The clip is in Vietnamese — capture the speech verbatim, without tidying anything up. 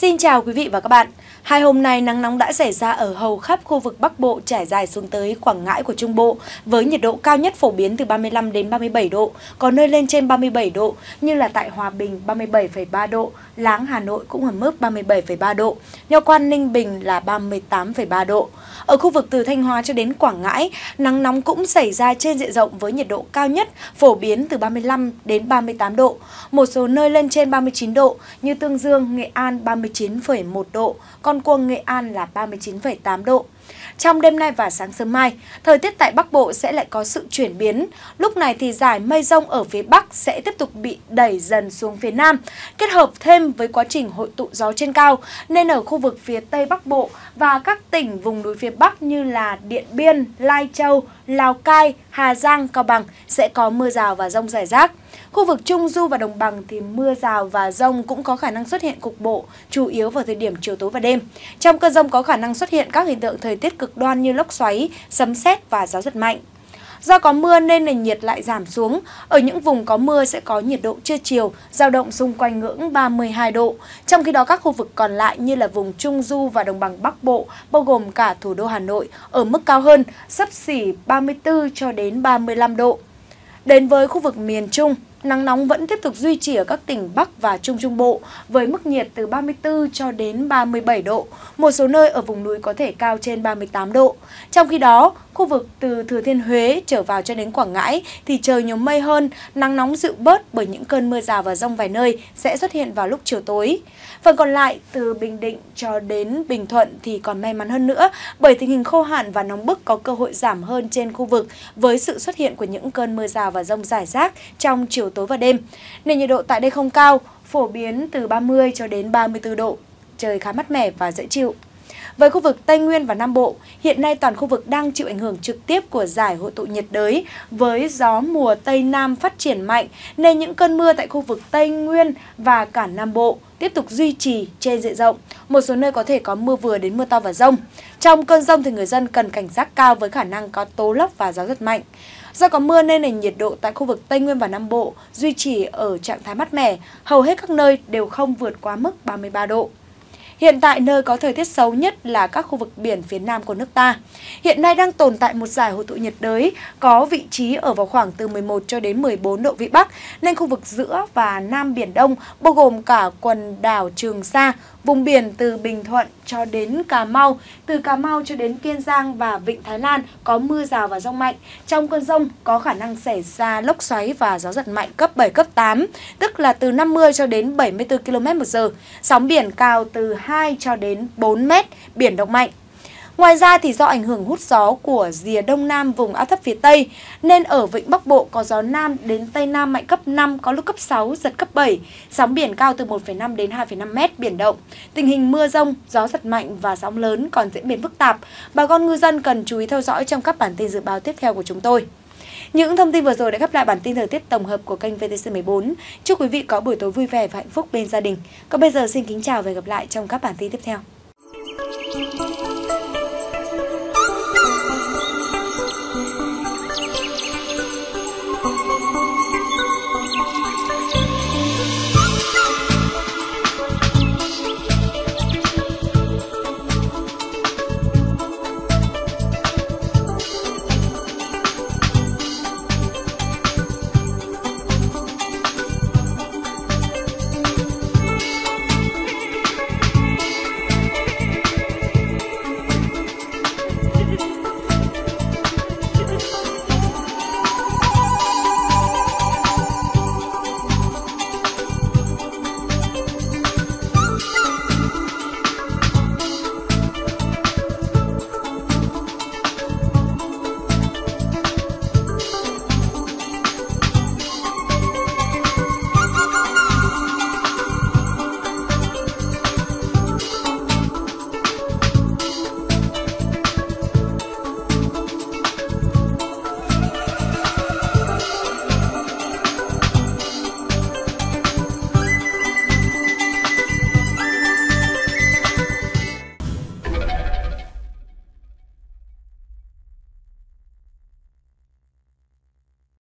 Xin chào quý vị và các bạn. Hai hôm nay nắng nóng đã xảy ra ở hầu khắp khu vực Bắc Bộ trải dài xuống tới Quảng Ngãi của Trung Bộ với nhiệt độ cao nhất phổ biến từ ba mươi lăm đến ba mươi bảy độ, có nơi lên trên ba mươi bảy độ như là tại Hòa Bình ba mươi bảy phẩy ba độ, Láng Hà Nội cũng ở mức ba mươi bảy phẩy ba độ, Nho Quan Ninh Bình là ba mươi tám phẩy ba độ. Ở khu vực từ Thanh Hóa cho đến Quảng Ngãi, nắng nóng cũng xảy ra trên diện rộng với nhiệt độ cao nhất phổ biến từ ba mươi lăm đến ba mươi tám độ, một số nơi lên trên ba mươi chín độ như Tương Dương, Nghệ An ba mươi chín phẩy một độ, Con Cuông, Nghệ An là ba mươi chín phẩy tám độ. Trong đêm nay và sáng sớm mai, thời tiết tại Bắc Bộ sẽ lại có sự chuyển biến. Lúc này thì dải mây rông ở phía Bắc sẽ tiếp tục bị đẩy dần xuống phía Nam, kết hợp thêm với quá trình hội tụ gió trên cao, nên ở khu vực phía Tây Bắc Bộ và các tỉnh vùng núi phía Bắc như là Điện Biên, Lai Châu, Lào Cai, Hà Giang, Cao Bằng sẽ có mưa rào và dông rải rác. Khu vực Trung Du và Đồng Bằng thì mưa rào và dông cũng có khả năng xuất hiện cục bộ, chủ yếu vào thời điểm chiều tối và đêm. Trong cơn dông có khả năng xuất hiện các hiện tượng thời tiết cực đoan như lốc xoáy, sấm sét và gió giật mạnh. Do có mưa nên nền nhiệt lại giảm xuống. Ở những vùng có mưa sẽ có nhiệt độ trưa chiều dao động xung quanh ngưỡng ba mươi hai độ. Trong khi đó các khu vực còn lại như là vùng Trung Du và Đồng bằng Bắc Bộ, bao gồm cả thủ đô Hà Nội, ở mức cao hơn, xấp xỉ ba mươi tư cho đến ba mươi lăm độ. Đến với khu vực miền Trung, nắng nóng vẫn tiếp tục duy trì ở các tỉnh Bắc và Trung Trung Bộ với mức nhiệt từ ba mươi tư cho đến ba mươi bảy độ. Một số nơi ở vùng núi có thể cao trên ba mươi tám độ. Trong khi đó, khu vực từ Thừa Thiên Huế trở vào cho đến Quảng Ngãi thì trời nhiều mây hơn, nắng nóng dịu bớt bởi những cơn mưa rào và dông vài nơi sẽ xuất hiện vào lúc chiều tối. Phần còn lại từ Bình Định cho đến Bình Thuận thì còn may mắn hơn nữa bởi tình hình khô hạn và nóng bức có cơ hội giảm hơn trên khu vực với sự xuất hiện của những cơn mưa rào và dông rải rác trong chiều tối và đêm. Nền nhiệt độ tại đây không cao, phổ biến từ ba mươi cho đến ba mươi tư độ, trời khá mát mẻ và dễ chịu. Với khu vực Tây Nguyên và Nam Bộ, hiện nay toàn khu vực đang chịu ảnh hưởng trực tiếp của giải hội tụ nhiệt đới với gió mùa Tây Nam phát triển mạnh nên những cơn mưa tại khu vực Tây Nguyên và cả Nam Bộ tiếp tục duy trì trên diện rộng. Một số nơi có thể có mưa vừa đến mưa to và dông. Trong cơn dông thì người dân cần cảnh giác cao với khả năng có tố lốc và gió giật mạnh. Do có mưa nên nền nhiệt độ tại khu vực Tây Nguyên và Nam Bộ duy trì ở trạng thái mát mẻ, hầu hết các nơi đều không vượt quá mức ba mươi ba độ. Hiện tại nơi có thời tiết xấu nhất là các khu vực biển phía Nam của nước ta. Hiện nay đang tồn tại một giải hội tụ nhiệt đới có vị trí ở vào khoảng từ mười một cho đến mười bốn độ Vĩ Bắc, nên khu vực giữa và Nam Biển Đông, bao gồm cả quần đảo Trường Sa, vùng biển từ Bình Thuận cho đến Cà Mau, từ Cà Mau cho đến Kiên Giang và Vịnh Thái Lan có mưa rào và dông mạnh. Trong cơn dông có khả năng xảy ra lốc xoáy và gió giật mạnh cấp bảy, cấp tám, tức là từ năm mươi cho đến bảy mươi tư ki lô mét một giờ. Sóng biển cao từ hai cho đến bốn mét, biển động mạnh. Ngoài ra thì do ảnh hưởng hút gió của rìa Đông Nam vùng áp thấp phía Tây nên ở vịnh Bắc Bộ có gió Nam đến Tây Nam mạnh cấp năm, có lúc cấp sáu, giật cấp bảy, sóng biển cao từ một phẩy năm đến hai phẩy năm mét, biển động. Tình hình mưa rông, gió giật mạnh và sóng lớn còn diễn biến phức tạp. Bà con ngư dân cần chú ý theo dõi trong các bản tin dự báo tiếp theo của chúng tôi. Những thông tin vừa rồi đã khép lại bản tin thời tiết tổng hợp của kênh vê tê xê mười bốn. Chúc quý vị có buổi tối vui vẻ và hạnh phúc bên gia đình. Còn bây giờ xin kính chào và hẹn gặp lại trong các bản tin tiếp theo.